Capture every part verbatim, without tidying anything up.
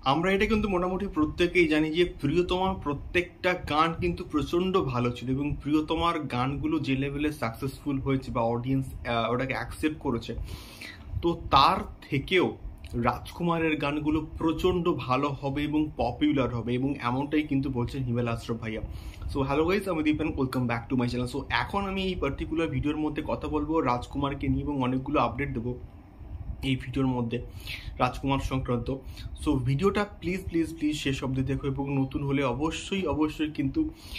আমরা এটা কিন্তু মোটামুটি প্রত্যেকেই জানি যে প্রিয়তমার প্রত্যেকটা গান কিন্তু প্রচণ্ড ভালো ছিল, এবং প্রিয়তমার গানগুলো যে লেভেলে সাকসেসফুল হয়েছে বা অডিয়েন্স ওটাকে অ্যাকসেপ্ট করেছে, তো তার থেকেও রাজকুমারের গানগুলো প্রচণ্ড ভালো হবে এবং পপুলার হবে, এবং এমনটাই কিন্তু বলছেন হিমেল আশরাফ ভাইয়া। সো হ্যালো গাইস, আমি Dipen, welcome back to my channel. So এখন আমি এই পার্টিকুলার ভিডিওর মধ্যে কথা বলবো রাজকুমারকে নিয়ে এবং অনেকগুলো আপডেট দেবো এই ভিডিওর মধ্যে রাজকুমার সংক্রান্ত। সো ভিডিওটা প্লিজ প্লিজ প্লিজ শেষ অবধি দেখো, এবং নতুন হলে অবশ্যই অবশ্যই কিন্তু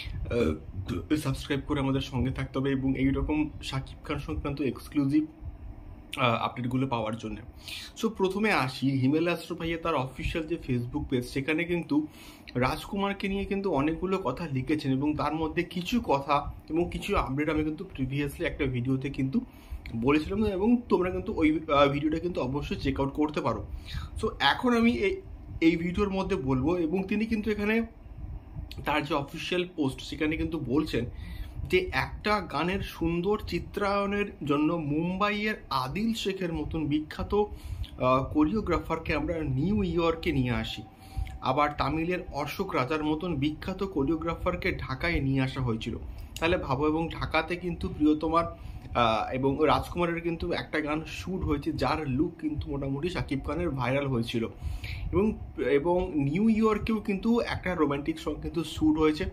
সাবস্ক্রাইব করে আমাদের সঙ্গে থাকতে হবে এবং এইরকম শাকিব খান সংক্রান্ত এক্সক্লুসিভ আপডেটগুলো পাওয়ার জন্য। সো প্রথমে আসি, হিমেল আশরাফ ভাইয়া তার অফিসিয়াল যে ফেসবুক পেজ, সেখানে কিন্তু রাজকুমারকে নিয়ে কিন্তু অনেকগুলো কথা লিখেছেন, এবং তার মধ্যে কিছু কথা এবং কিছু আপডেট আমি কিন্তু প্রিভিয়াসলি একটা ভিডিওতে কিন্তু বলেছিলাম, এবং তোমরা কিন্তু ওই ভিডিওটা কিন্তু অবশ্যই চেক আউট করতে পারো। সো এখন আমি এই এই ভিডিওর মধ্যে বলবো, এবং তিনি কিন্তু এখানে তার যে অফিসিয়াল পোস্ট সেখানে কিন্তু বলছেন যে একটা গানের সুন্দর চিত্রায়নের জন্য মুম্বাইয়ের আদিল শেখের মতন বিখ্যাত কোরিওগ্রাফারকে আমরা নিউ ইয়র্কে নিয়ে আসি, আবার তামিলের অশোক রাজার মতন বিখ্যাত কোরিওগ্রাফারকে ঢাকায় নিয়ে আসা হয়েছিল। তাহলে ভাবো, এবং ঢাকাতে কিন্তু প্রিয়তমার এবং রাজকুমারের কিন্তু একটা গান শ্যুট হয়েছে, যার লুক কিন্তু মোটামুটি শাকিব খানের ভাইরাল হয়েছিল, এবং এবং নিউ ইয়র্কেও কিন্তু একটা রোম্যান্টিক সং কিন্তু শ্যুট হয়েছে,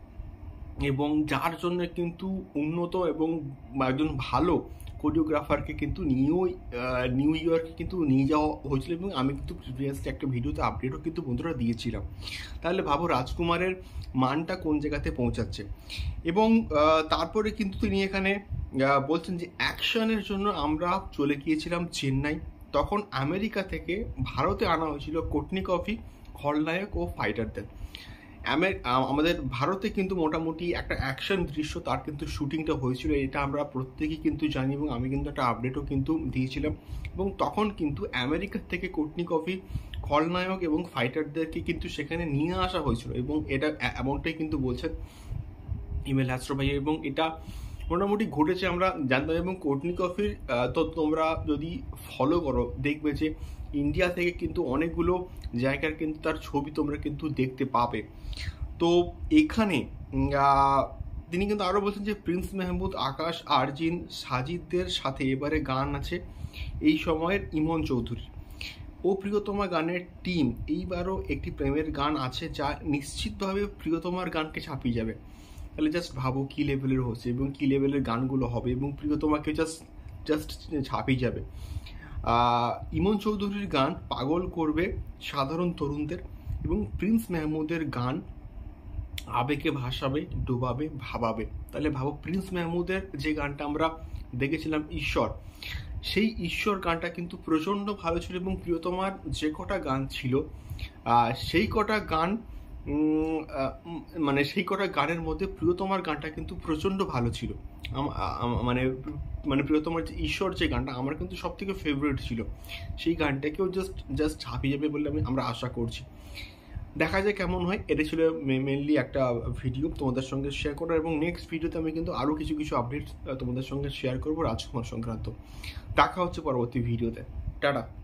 এবং যার জন্য কিন্তু উন্নত এবং একজন ভালো কোরিওগ্রাফারকে কিন্তু নিউ নিউ ইয়র্কে কিন্তু নিয়ে যাওয়া হয়েছিল, এবং আমি কিন্তু প্রিভিয়াসলি একটা ভিডিওতে আপডেটও কিন্তু বন্ধুরা দিয়েছিলাম। তাহলে ভাবো রাজকুমারের মানটা কোন জায়গাতে পৌঁছাচ্ছে। এবং তারপরে কিন্তু তিনি এখানে বলছেন যে অ্যাকশনের জন্য আমরা চলে গিয়েছিলাম চেন্নাই, তখন আমেরিকা থেকে ভারতে আনা হয়েছিল কোটনি কফি, খলনায়ক ও ফাইটারদের। আমাদের ভারতে কিন্তু মোটামুটি একটা অ্যাকশন দৃশ্য তার কিন্তু শুটিংটা হয়েছিল, এটা আমরা প্রত্যেকেই কিন্তু জানি, এবং আমি কিন্তু একটা আপডেটও কিন্তু দিয়েছিলাম। এবং তখন কিন্তু আমেরিকার থেকে কোটনি কফি, খলনায়ক এবং ফাইটারদেরকে কিন্তু সেখানে নিয়ে আসা হয়েছিল, এবং এটা এমনটাই কিন্তু বলছেন হিমেল আশরাফ ভাইয়া, এবং এটা মোটামুটি ঘটেছে আমরা জানতাম। এবং কোটনি কফির তো তোমরা যদি ফলো করো দেখবে যে ইন্ডিয়া থেকে কিন্তু অনেকগুলো জায়গার কিন্তু তার ছবি তোমরা কিন্তু দেখতে পাবে। তো এখানে তিনি কিন্তু আরও বলছেন যে প্রিন্স মেহমুদ, আকাশ, আরজিন, সাজিদদের সাথে এবারে গান আছে এই সময়ের ইমন চৌধুরী ও প্রিয়তমা গানের টিম। এইবারও একটি প্রেমের গান আছে যা নিশ্চিতভাবে প্রিয়তমার গানকে ছাপিয়ে যাবে। তাহলে জাস্ট ভাবো কী লেভেলের হচ্ছে এবং কী লেভেলের গানগুলো হবে, এবং প্রিয়তমাকে জাস্ট জাস্ট ছাপিয়ে যাবে। ইমন চৌধুরীর গান পাগল করবে সাধারণ তরুণদের, এবং প্রিন্স মেহমুদের গান আবেগে ভাসাবে, ডুবাবে, ভাবাবে। তাহলে ভাবো, প্রিন্স মেহমুদের যে গানটা আমরা দেখেছিলাম ঈশ্বর, সেই ঈশ্বর গানটা কিন্তু প্রচণ্ড ভালো ছিল, এবং প্রিয়তমার যে কটা গান ছিল সেই কটা গান মানে সেই কটা গানের মধ্যে প্রিয়তমার গানটা কিন্তু প্রচণ্ড ভালো ছিল। মানে মানে প্রিয়তমার যে ঈশ্বর যে গানটা আমার কিন্তু সব থেকে ফেভারিট ছিল, সেই গানটাকেও জাস্ট জাস্ট ছাপিয়ে যাবে বলে আমি আমরা আশা করছি। দেখা যায় কেমন হয়। এটা ছিল মেনলি একটা ভিডিও তোমাদের সঙ্গে শেয়ার করার, এবং নেক্সট ভিডিওতে আমি কিন্তু আরও কিছু কিছু আপডেট তোমাদের সঙ্গে শেয়ার করবো রাজকুমার সংক্রান্ত। দেখা হচ্ছে পরবর্তী ভিডিওতে। টাটা।